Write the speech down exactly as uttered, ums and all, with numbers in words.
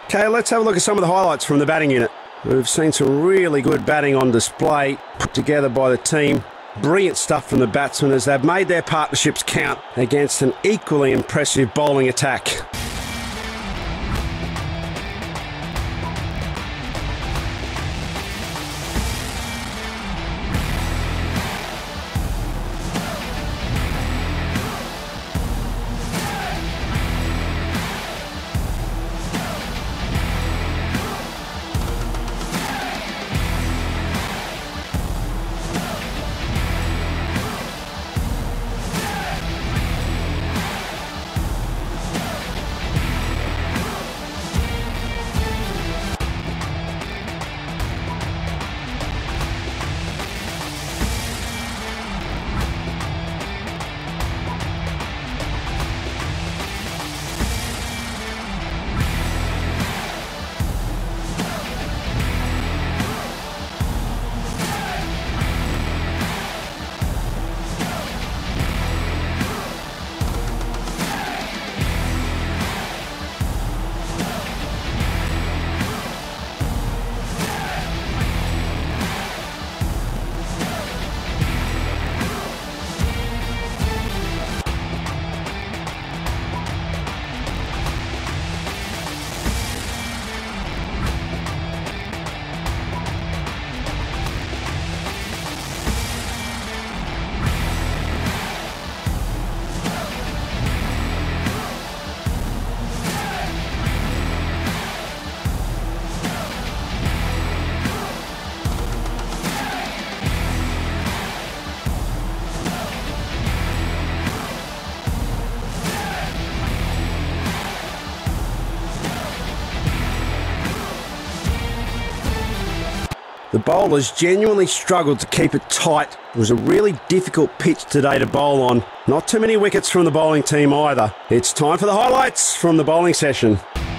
Okay, let's have a look at some of the highlights from the batting unit. We've seen some really good batting on display, put together by the team. Brilliant stuff from the batsmen as they've made their partnerships count against an equally impressive bowling attack. The bowlers genuinely struggled to keep it tight. It was a really difficult pitch today to bowl on. Not too many wickets from the bowling team either. It's time for the highlights from the bowling session.